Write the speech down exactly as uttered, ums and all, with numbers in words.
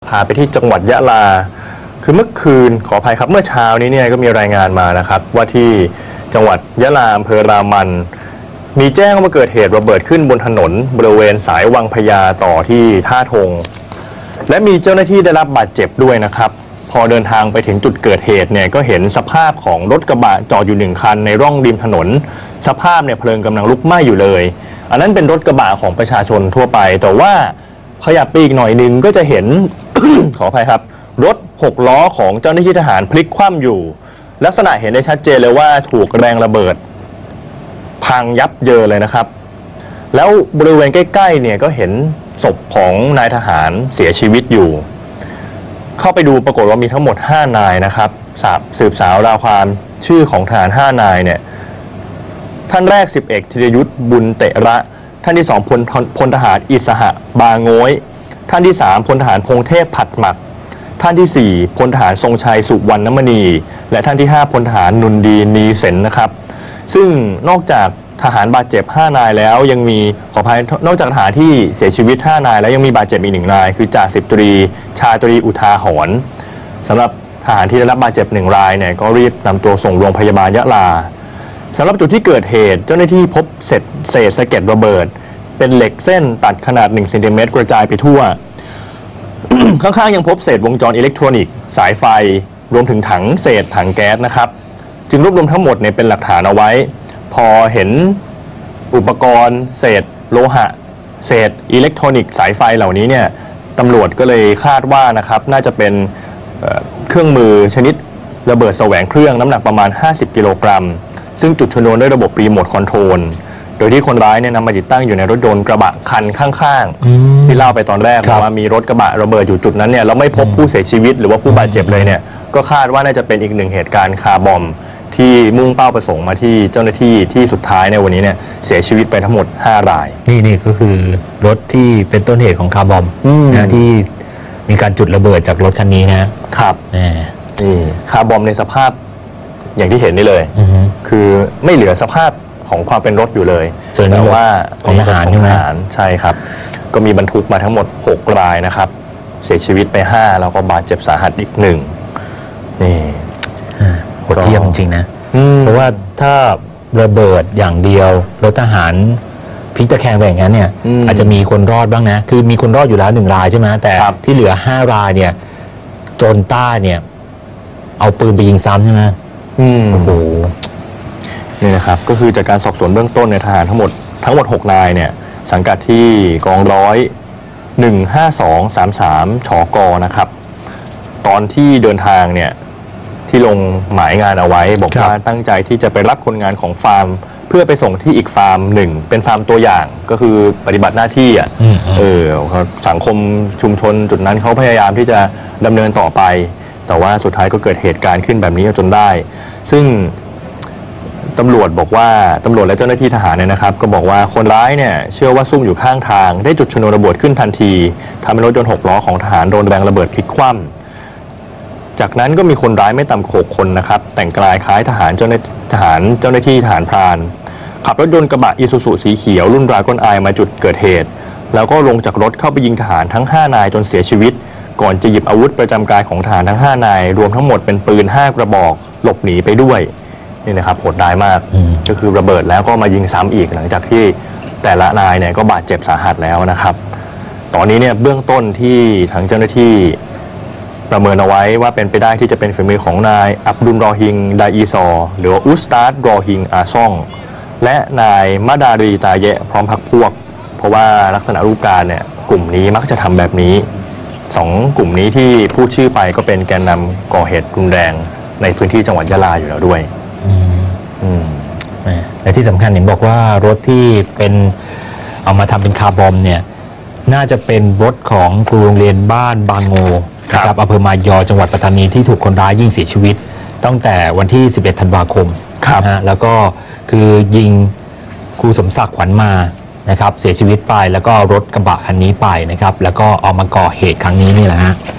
พาไปที่จังหวัดยะลาคือเมื่อคืนขออภัยครับเมื่อเช้านี้เนี่ยก็มีรายงานมานะครับว่าที่จังหวัดยะลาอำเภอรามันมีแจ้งว่าเกิดเหตุระเบิดขึ้นบนถนนบริเวณสายวังพญาต่อที่ท่าทงและมีเจ้าหน้าที่ได้รับบาดเจ็บด้วยนะครับพอเดินทางไปถึงจุดเกิดเหตุเนี่ยก็เห็นสภาพของรถกระบะจอดอยู่หนึ่งคันในร่องริมถนนสภาพเนี่ยเพลิงกำลังลุกไหม้อยู่เลยอันนั้นเป็นรถกระบะของประชาชนทั่วไปแต่ว่าขยับไปอีกหน่อยนึงก็จะเห็น ขออภัยครับรถหกล้อของเจ้าหน้าที่ทหารพลิกคว่ำอยู่ลักษณะเห็นได้ชัดเจนเลยว่าถูกแรงระเบิดพังยับเยินเลยนะครับแล้วบริเวณใกล้ๆเนี่ยก็เห็นศพของนายทหารเสียชีวิตอยู่เข้าไปดูปรากฏว่ามีทั้งหมดห้านายนะครับสืบสาวราวความชื่อของทหารห้านายเนี่ยท่านแรกสิบเอกธีรยุทธบุญเตระท่านที่สองพลพลทหารอิสหะบาโง้ยท่านที่สามพลทหารพงเทพผัดหมักท่านที่สี่พลทหารทรงชัยสุวรรณมณีและท่านที่ห้าพลทหารนุนดีนีเสนนะครับซึ่งนอกจากทหารบาดเจ็บห้านายแล้วยังมีขออภัยนอกจากทหารที่เสียชีวิตห้านายแล้วยังมีบาดเจ็บอีกหนึ่งนายคือจ่าสิบตรีชาตรีอุทาหรณ์สำหรับทหารที่ได้รับบาดเจ็บหนึ่งรายเนี่ยก็รีบนำตัวส่งโรงพยาบาลยะลาสำหรับจุดที่เกิดเหตุเจ้าหน้าที่พบเศษเศษสะเก็ดระเบิดเป็นเหล็กเส้นตัดขนาดหนึ่งเซนติเมตรกระจายไปทั่ว ข้างๆยังพบเศษวงจรอิเล็กทรอนิกส์สายไฟรวมถึงถังเศษถังแก๊สนะครับจึงรวบรวมทั้งหมดเนี่ยเป็นหลักฐานเอาไว้พอเห็นอุปกรณ์เศษโลหะเศษอิเล็กทรอนิกส์สายไฟเหล่านี้เนี่ยตำรวจก็เลยคาดว่านะครับน่าจะเป็นเครื่องมือชนิดระเบิดแสวงเครื่องน้ำหนักประมาณห้าสิบกิโลกรัมซึ่งจุดชนวนด้วยระบบรีโมทคอนโทรลโดยที่คนร้ายเนี่ยนำมาติดตั้งอยู่ในรถยนต์กระบะคันข้างๆที่เล่าไปตอนแรกว่ามีรถกระบะระเบิดอยู่จุดนั้นเนี่ยเราไม่พบผู้เสียชีวิตหรือว่าผู้บาดเจ็บเลยเนี่ยก็คาดว่าน่าจะเป็นอีกหนึ่งเหตุการณ์คาร์บอมที่มุ่งเป้าประสงค์มาที่เจ้าหน้าที่ที่สุดท้ายในวันนี้เนี่ยเสียชีวิตไปทั้งหมดห้ารายนี่นี่ก็คือรถที่เป็นต้นเหตุของคาร์บอมนะที่มีการจุดระเบิดจากรถคันนี้นะครับนี่คาร์บอมในสภาพอย่างที่เห็นนี่เลยคือไม่เหลือสภาพของความเป็นรถอยู่เลยแต่ว่าของทหารใช่ไหมใช่ครับก็มีบรรทุกมาทั้งหมดหกรายนะครับเสียชีวิตไปห้าแล้วก็บาดเจ็บสาหัสอีกหนึ่งนี่โหดเยี่ยมจริงๆนะเพราะว่าถ้าระเบิดอย่างเดียวรถทหารพลิกตะแคงไปอย่างนั้นเนี่ยอาจจะมีคนรอดบ้างนะคือมีคนรอดอยู่แล้วหนึ่งรายใช่ไหมแต่ที่เหลือห้ารายเนี่ยโจรใต้เนี่ยเอาปืนไปยิงซ้ำใช่ไหมโอ้โหนี่นะครับก็คือจากการสอบสวนเบื้องต้นในทหารทั้งหมดทั้งหมดหกนายเนี่ยสังกัดที่กองร้อยหนึ่งห้าสองสามสามชกนะครับตอนที่เดินทางเนี่ยที่ลงหมายงานเอาไว้บอกว่าตั้งใจที่จะไปรับคนงานของฟาร์มเพื่อไปส่งที่อีกฟาร์มหนึ่งเป็นฟาร์มตัวอย่างก็คือปฏิบัติหน้าที่อ่ะเออสังคมชุมชนจุดนั้นเขาพยายามที่จะดำเนินต่อไปแต่ว่าสุดท้ายก็เกิดเหตุการณ์ขึ้นแบบนี้จนได้ซึ่งตำรวจบอกว่าตำรวจและเจ้าหน้าที่ทหารเนี่ยนะครับก็บอกว่าคนร้ายเนี่ยเชื่อว่าซุ่มอยู่ข้างทางได้จุดชนวนระเบิดขึ้นทันทีทำให้รถยนต์หกล้อของทหารโดนแรงระเบิดพลิกคว่ำจากนั้นก็มีคนร้ายไม่ต่ำกว่าหกคนนะครับแต่งกายคล้ายทหารเจ้าหน้าทหารเจ้าหน้าที่ทหารพรานขับรถยนต์กระบะอีซูซุสีเขียวรุ่นดราก้อนไอมาจุดเกิดเหตุแล้วก็ลงจากรถเข้าไปยิงทหารทั้งห้านายจนเสียชีวิตก่อนจะหยิบอาวุธประจำกายของทหารทั้งห้านายรวมทั้งหมดเป็นปืนห้ากระบอกหลบหนีไปด้วยนี่นะครับโหดร้ายมากก็คือระเบิดแล้วก็มายิงซ้ำอีกหลังจากที่แต่ละนายเนี่ยก็บาดเจ็บสาหัสแล้วนะครับตอนนี้เนี่ยเบื้องต้นที่ทางเจ้าหน้าที่ประเมินเอาไว้ว่าเป็นไปได้ที่จะเป็นฝีมือของนายอับดุลรอฮิงไดอีซอหรืออุสตาดรอฮิงอาซ่องและนายมาดารีตาเยะพร้อมพรรคพวกเพราะว่าลักษณะรูปการเนี่ยกลุ่มนี้มักจะทำแบบนี้สองกลุ่มนี้ที่พูดชื่อไปก็เป็นแกนนำก่อเหตุรุนแรงในพื้นที่จังหวัดยะลาอยู่แล้วด้วยและที่สำคัญเห็นบอกว่ารถที่เป็นเอามาทำเป็นคาร์บอมเนี่ยน่าจะเป็นรถของครูโรงเรียนบ้านบางโงนะครับอำเภอมายอจังหวัดปัตตานีที่ถูกคนร้ายยิงเสียชีวิตตั้งแต่วันที่สิบเอ็ดธันวาคมนะฮะแล้วก็คือยิงครูสมศักดิ์ขวัญมานะครับเสียชีวิตไปแล้วก็รถกระบะคันนี้ไปนะครับแล้วก็เอามาก่อเหตุครั้งนี้นี่แหละฮะ